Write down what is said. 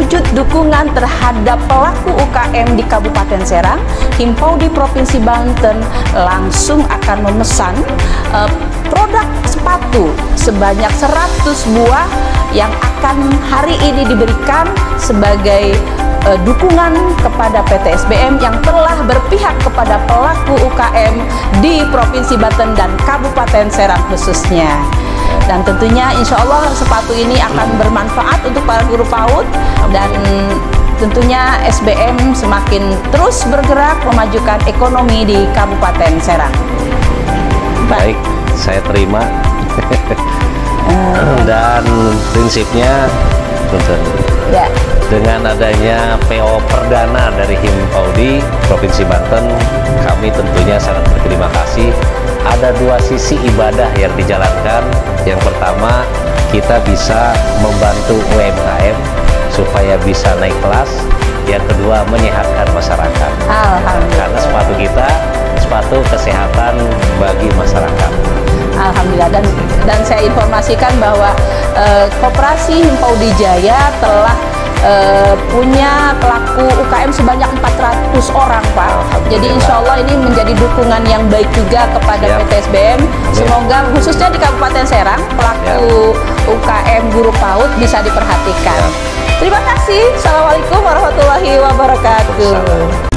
wujud dukungan terhadap pelaku UKM di Kabupaten Serang, Himpaudy Provinsi Banten langsung akan memesan produk sepatu sebanyak 100 buah yang akan hari ini diberikan sebagai dukungan kepada PT SBM yang telah berpihak kepada pelaku UKM di Provinsi Banten dan Kabupaten Serang khususnya. Dan tentunya insya Allah sepatu ini akan bermanfaat untuk para guru PAUD, dan tentunya SBM semakin terus bergerak memajukan ekonomi di Kabupaten Serang. Baik, saya terima. Dan prinsipnya ya, dengan adanya PO perdana dari Himpaudy Provinsi Banten, kami tentunya sangat berterima kasih. Ada dua sisi ibadah yang dijalankan. Yang pertama, kita bisa membantu UMKM supaya bisa naik kelas. Yang kedua, menyehatkan masyarakat. Karena sepatu kita, sepatu kesehatan bagi masyarakat. Alhamdulillah. Dan saya informasikan bahwa Koperasi Himpaudy Jaya telah punya pelaku UKM sebanyak 400 orang, Pak. Jadi insya Allah ini menjadi dukungan yang baik juga kepada PT SBM. Semoga khususnya di Kabupaten Serang pelaku UKM guru PAUD bisa diperhatikan. Terima kasih. Assalamualaikum warahmatullahi wabarakatuh.